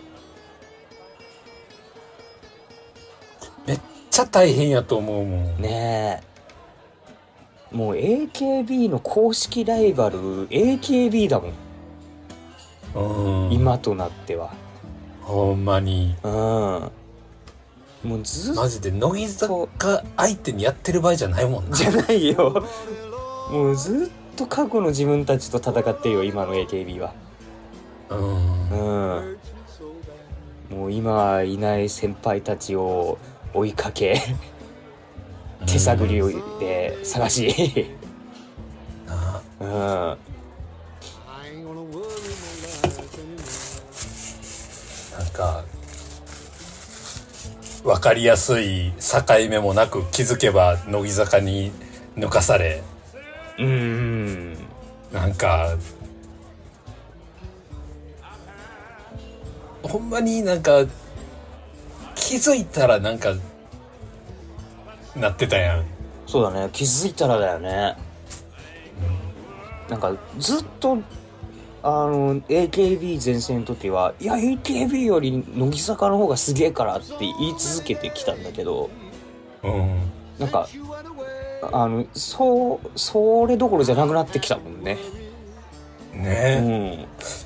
めっちゃ大変やと思うもんねえ。もう エーケービー の公式ライバル エーケービー だもん、うん、今となってはほんまに、うん、 もうずっとマジで乃木坂相手にやってる場合じゃないもんな。 じゃないよ。もうずっと過去の自分たちと戦ってるよ今の エーケービー は。うん、うん、もう今いない先輩たちを追いかけ手探りで探しうん、なんか分かりやすい境目もなく気づけば乃木坂に抜かされ、うん、なんかほんまになんか気づいたらなんかなってたやん。 そうだね、気づいたらだよね、うん、なんかずっとあの エーケービー 全盛の時はいや エーケービー より乃木坂の方がすげえからって言い続けてきたんだけど、うん、なんかあのそうそれどころじゃなくなってきたもんね。 ねえ、うん、い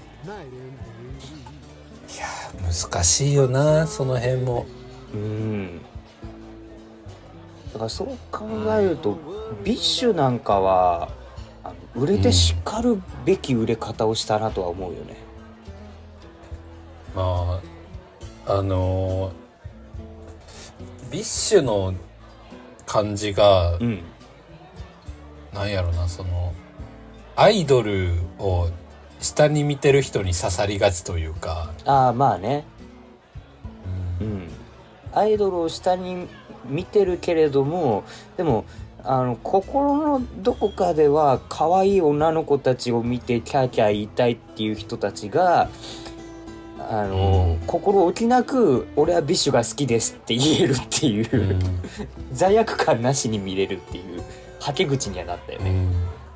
や難しいよなその辺も。うんだからそう考えるとビッシュなんかはあの売れてしかるべき売れ方をしたなとは思うよね、 うん、まああのビッシュの感じが、うん、なんやろなそのアイドルを下に見てる人に刺さりがちというか。 ああまあね、うん、うん、アイドルを下に見てるけれどもでもあの心のどこかでは可愛い女の子たちを見てキャーキャー言いたいっていう人たちがあの、うん、心置きなく俺はビッシュが好きですって言えるっていう、うん、罪悪感なしに見れるっていうはけ口にはなったよね、うん、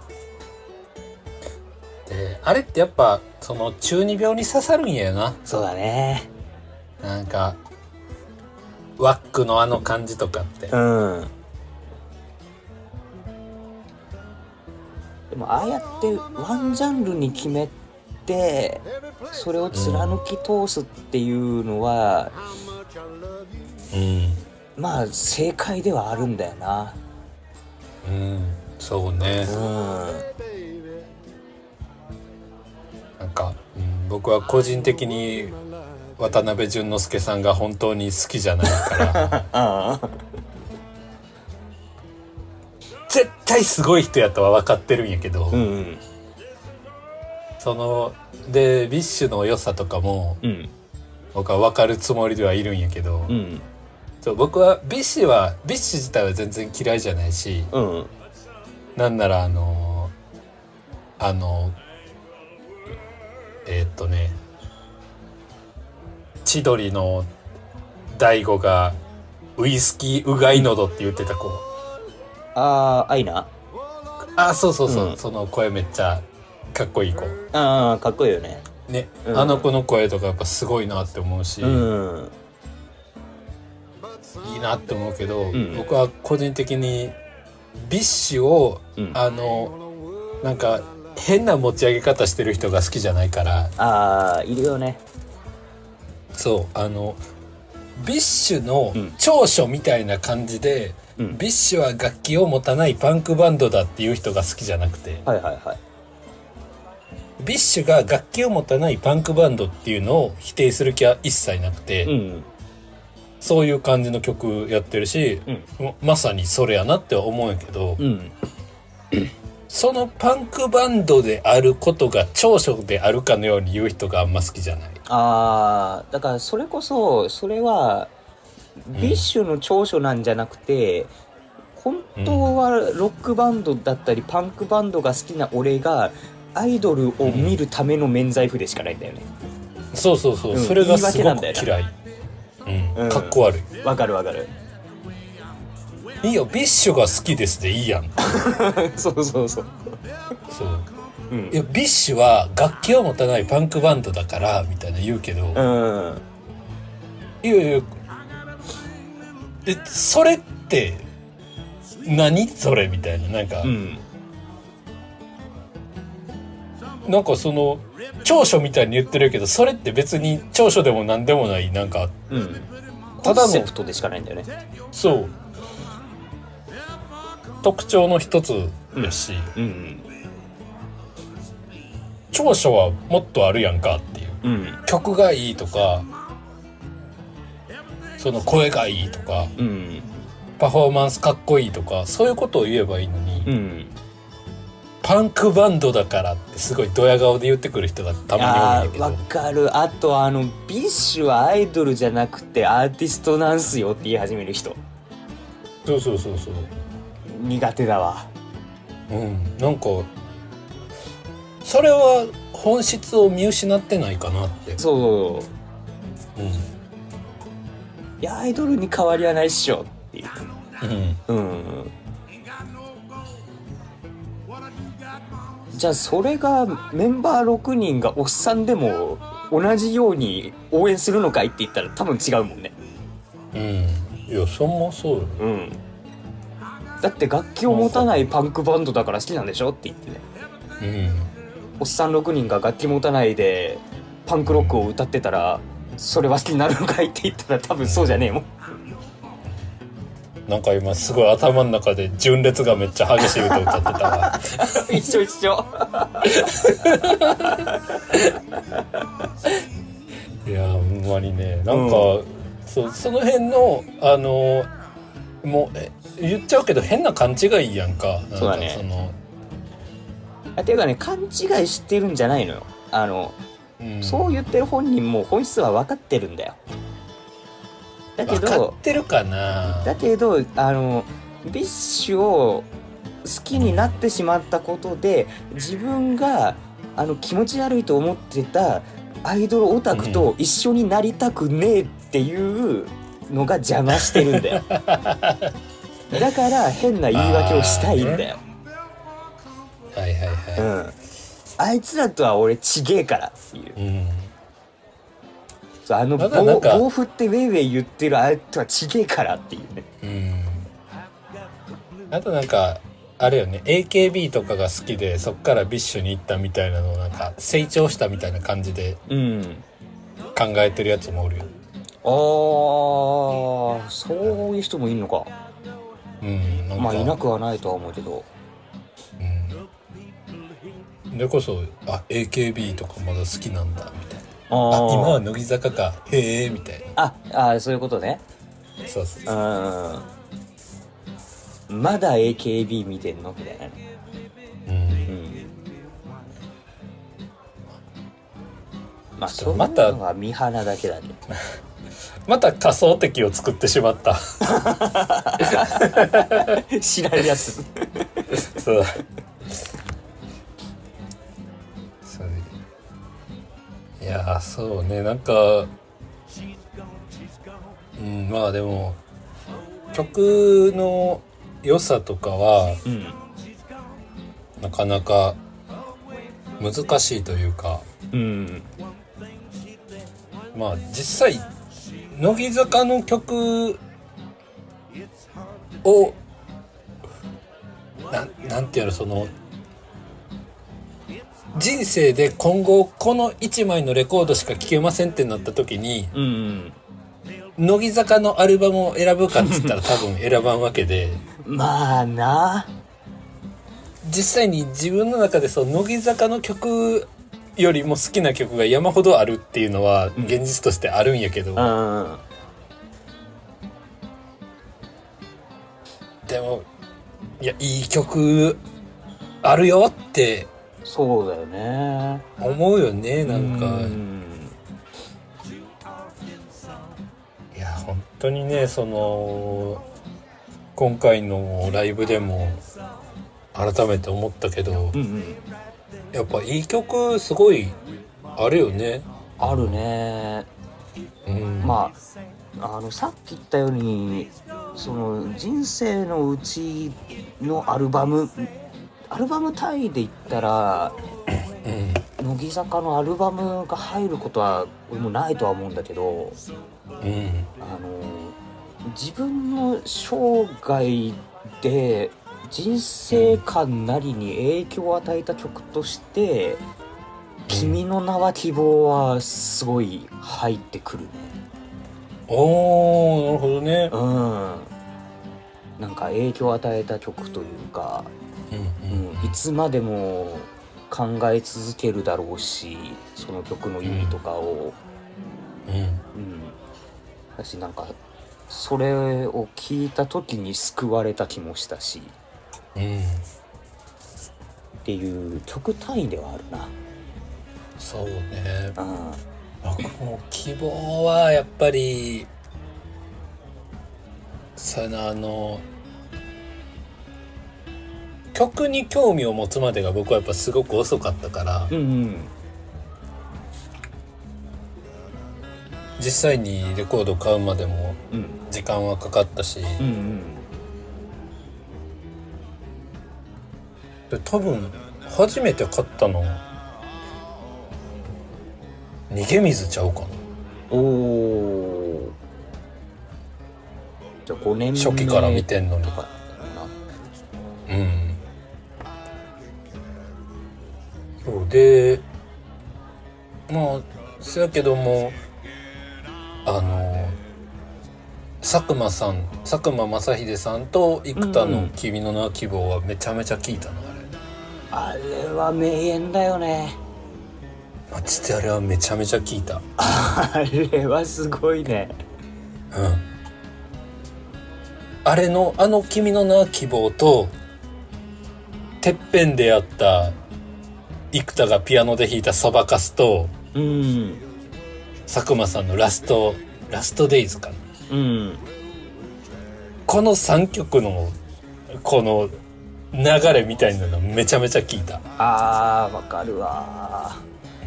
であれってやっぱその中二病に刺さるんやよな。 そうだね。 なんかワックのあの感じとかって、うん、 でもああやってワンジャンルに決めてそれを貫き通すっていうのは、 うん、 まあ正解ではあるんだよな。 うん、そうね。 うん、 なんか、うん、僕は個人的に渡辺淳之介さんが本当に好きじゃないからあ絶対すごい人やとは分かってるんやけど、 うんうん、 そのでビッシュの良さとかも、 うん、 僕は分かるつもりではいるんやけど、 うん、 そう僕はビッシュはビッシュ自体は全然嫌いじゃないし、 うん、 なんならあのあのえー、っとね千鳥の大悟がウイスキーうがいのどって言ってた子、 ああアイナ、 あそうそうそう、 うん、その声めっちゃかっこいい子、 ああかっこいいよね。 ね、 うん、 あの子の声とかやっぱすごいなって思うし、 うん、 いいなって思うけど、 うん、 僕は個人的にビッシュを、うん、あのなんか変な持ち上げ方してる人が好きじゃないから。 ああいるよね。 そうあのビッシュの長所みたいな感じで、うん、ビッシュは楽器を持たないパンクバンドだっていう人が好きじゃなくて、 はいはいはい、 ビッシュが楽器を持たないパンクバンドっていうのを否定する気は一切なくて、 うん、 そういう感じの曲やってるし、うん、まさにそれやなって思うんやけど、 うん、 そのパンクバンドであることが長所であるかのように言う人があんま好きじゃない。 ああだからそれこそそれはビッシュの長所なんじゃなくて、うん、本当はロックバンドだったりパンクバンドが好きな俺がアイドルを見るための免罪符でしかないんだよね、 うん、そうそうそう、うん、それがすごく嫌い、うん、かっこ悪い。 わかるわかる。 いいよビッシュが好きですでいいやんそうそうそうそう、うん、いやビッシュは楽器を持たないパンクバンドだからみたいな言うけど、 うん、 いやいやえそれって何それみたいななんか、うん、なんかその長所みたいに言ってるけどそれって別に長所でも何でもないなんか、 うん、ただのコンセプトでしかないんだよね。 そう特徴の一つやし、 うんうんうん、 長所はもっとあるやんかっていう、 うん、 曲がいいとかその声がいいとか、 うん、 パフォーマンスかっこいいとかそういうことを言えばいいのに、 うん、 パンクバンドだからってすごいドヤ顔で言ってくる人がたまに多いんだけど。 わかる。あとあのビッシュはアイドルじゃなくてアーティストなんすよって言い始める人、 そうそうそうそう苦手だわ。 うんなんかそれは本質を見失ってないかなって。 そう、うん、いやアイドルに変わりはないっしょっていう、うん、うん、じゃあそれがメンバーろくにんがおっさんでも同じように応援するのかいって言ったら多分違うもんね。 うんいやそんなそうよ、 うん、だって楽器を持たないパンクバンドだから好きなんでしょって言ってね、 うん、 おっさんろくにんが楽器持たないでパンクロックを歌ってたらそれは好きになるのかいって言ったら多分そうじゃねえもん。 なんか今すごい頭の中で純烈がめっちゃ激しい歌歌ってたわ一緒一緒いやほんまにねなんか、うん、そ, その辺のあのもうえ言っちゃうけど変な勘違いやんか。なんかそうだね。 そのあていうかね勘違いしてるんじゃないのよ。あの、うん、そう言ってる本人も本質は分かってるんだよ。だけど分かってるかな。 だけどあのビッシュを好きになってしまったことで自分があの気持ち悪いと思ってたアイドルオタクと一緒になりたくねえっていうのが邪魔してるんだよだから変な言い訳をしたいんだよ、 ね、はいはいはい、 うん、あいつらとは俺ちげえからっていう、うん、そうあの棒振ってウェイウェイ言ってるあいつとはちげえからっていうね、 うん、あとなんかあれよね エーケービー とかが好きでそっからビッシュに行ったみたいなのなんか成長したみたいな感じで考えてるやつもおるよ、 うん、ああそういう人もいるのか。 うんなんかまあいなくはないとは思うけど、 うん、でこそあ エーケービー とかまだ好きなんだみたいな、 ああ今は乃木坂かへえみたいな、 ああそういうことね。 そうそうそう、 うん、まだ エーケービー 見てんのみたいなね、 うん、うん、 まあそういうのが見放だけだけどまた仮想敵を作ってしまった知らんやつそうそれいやそうねなんかうんまあでも曲の良さとかは、うん、なかなか難しいというか、うん、まあ実際乃木坂の曲をな、なんていうのその人生で今後このいちまいのレコードしか聴けませんってなった時に、うんうん乃木坂のアルバムを選ぶかっつったら多分選ばんわけでまあな実際に自分の中でそう乃木坂の曲よりも好きな曲が山ほどあるっていうのは現実としてあるんやけど、うん、でもいやいい曲あるよってそうだよね思うよねなんか、うん本当にねその今回のライブでも改めて思ったけど、うんうん、やっぱいい曲すごいあるよね。 あるね、うん、まああのさっき言ったようにその人生のうちのアルバムアルバム単位で言ったら、うん、乃木坂のアルバムが入ることは俺もないとは思うんだけど、うん、あの自分の生涯で人生観なりに影響を与えた曲として「うん、君の名は希望」はすごい入ってくるね。 おーなるほどね。 うんなんか影響を与えた曲というか、うんうんうん、いつまでも考え続けるだろうしその曲の意味とかを、うんうん、私なんかそれを聞いた時に救われた気もしたし、うん、っていう曲単位ではあるな。 そうね、うん、僕も希望はやっぱりさあの曲に興味を持つまでが僕はやっぱすごく遅かったから、うんうん、実際にレコード買うまでも時間はかかったし、うんうん、で多分初めて買ったの逃げ水ちゃうかな。 おおじゃあごねんめ初期から見てんのにうんそうでまあそやけどもあの佐久間さん佐久間正秀さんと生田の「君の名は希望」はめちゃめちゃ聞いたのあれあれは名演だよね。 マジであれはめちゃめちゃ聞いた。 あれはすごいね。 うんあれのあの「君の名は希望」とてっぺんでやった生田がピアノで弾いたそばかすと、うん、佐久間さんのラストラストデイズかな、うん、このさんきょくのこの流れみたいなのめちゃめちゃ聞いた。 あーわかるわ、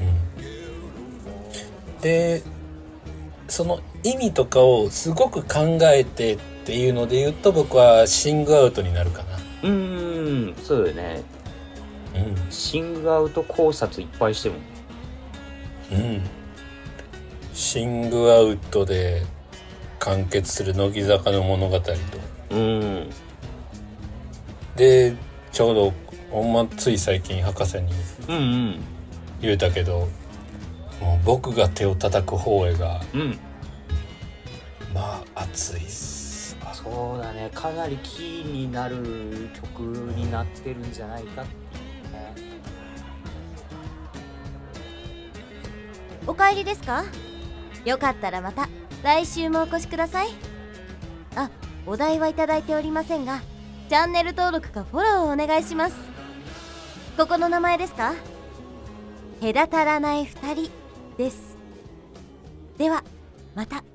うん、でその意味とかをすごく考えてっていうので言うと僕はシングアウトになるかな。 うーんそうだよね、うん、シングアウト考察いっぱいしてもうんシングアウトで完結する乃木坂の物語と、うん、でちょうどほんまつい最近博士に言うたけど、うんうん、もう僕が手を叩く方へが、うん、まあ熱いっす。 そうだね、かなりキーになる曲になってるんじゃないかって、ね、 お帰りですか？よかったらまた来週もお越しください。あ、お題はいただいておりませんが、チャンネル登録かフォローをお願いします。ここの名前ですか？隔たらないふたりです。ではまた。